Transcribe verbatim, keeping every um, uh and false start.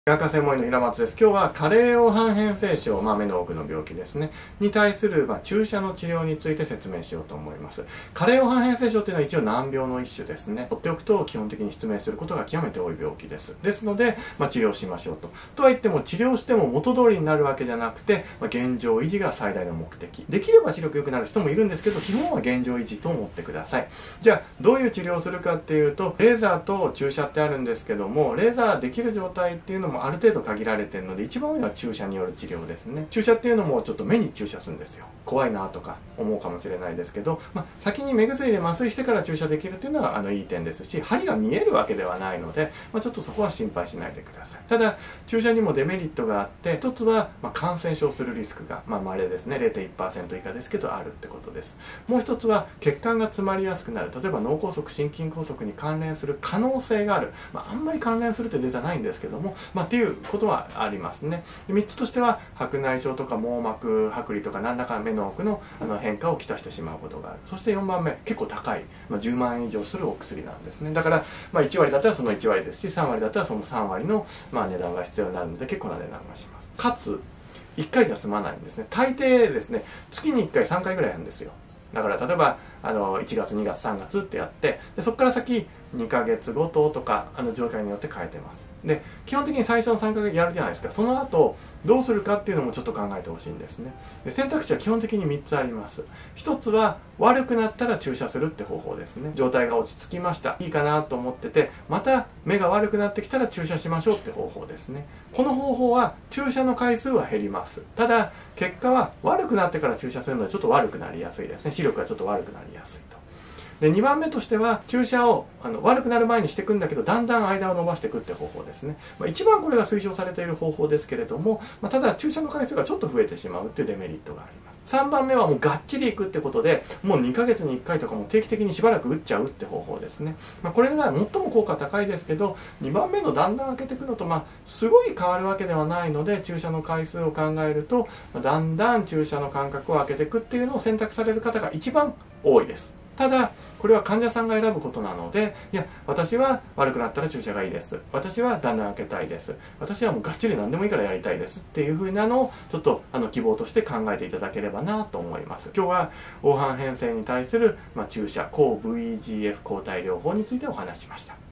眼科専門医の平松です。今日は加齢黄斑変性症、まあ、目の奥の病気ですねに対する、まあ、注射の治療について説明しようと思います。加齢黄斑変性症というのは一応難病の一種ですね。放っておくと基本的に失明することが極めて多い病気です。ですので、まあ、治療しましょうと。とは言っても治療しても元通りになるわけじゃなくて、まあ、現状維持が最大の目的。できれば視力良くなる人もいるんですけど、基本は現状維持と思ってください。じゃあどういう治療をするかっていうと、レーザーと注射ってあるんですけども、レーザーできる状態っていうのもある程度限られてるので、一番多いのは注射による治療ですね。注射っていうのもちょっと目に注射するんですよ。怖いなとか思うかもしれないですけど、まあ、先に目薬で麻酔してから注射できるっていうのはあのいい点ですし、針が見えるわけではないので、まあ、ちょっとそこは心配しないでください。ただ注射にもデメリットがあって、一つはまあ感染症するリスクがまあ稀ですね。 ゼロてんいちパーセント 以下ですけどあるってことです。もう一つは血管が詰まりやすくなる。例えば脳梗塞、心筋梗塞に関連する可能性がある、まあ、あんまり関連するってデータないんですけども、まあ、っていうことはありますね。みっつとしては白内障とか網膜剥離とか何らか目の奥のあの変化をきたしてしまうことがある。そしてよんばんめ、結構高い、まあ、じゅうまんえん以上するお薬なんですね。だから、まあ、いちわりだったらそのいちわりですし、さんわりだったらそのさんわりの、まあ、値段が必要になるので結構な値段がします。かついっかいでは済まないんですね。大抵ですね、月にいっかいさんかいぐらいやるんですよ。だから例えばあのいちがつにがつさんがつってやって、でそこから先にかげつごととかあの状態によって変えてます。で基本的に最初のさんかげつやるじゃないですか。その後どうするかっていうのもちょっと考えてほしいんですね。で選択肢は基本的にみっつあります。ひとつは悪くなったら注射するって方法ですね。状態が落ち着きました、いいかなと思ってて、また目が悪くなってきたら注射しましょうって方法ですね。この方法は注射の回数は減ります。ただ結果は悪くなってから注射するのでちょっと悪くなりやすいですね。視力がちょっと悪くなりやすいと。でにばんめとしては注射をあの悪くなる前にしていくんだけど、だんだん間を伸ばしていくって方法ですね。まあ、一番これが推奨されている方法ですけれども、まあ、ただ注射の回数がちょっと増えてしまうっていうデメリットがあります。さんばんめはもうがっちりいくってことで、もうにかげつにいっかいとかも定期的にしばらく打っちゃうって方法ですね。まあ、これが最も効果高いですけど、にばんめのだんだん開けていくのと、まあ、すごい変わるわけではないので、注射の回数を考えると、だんだん注射の間隔を空けていくっていうのを選択される方が一番多いです。ただこれは患者さんが選ぶことなので、いや私は悪くなったら注射がいいです、私はだんだん開けたいです、私はもうがっちり何でもいいからやりたいですっていう風なのをちょっとあの希望として考えていただければなと思います。今日は黄斑変性に対する、まあ、注射抗 ブイイージーエフ 抗体療法についてお話ししました。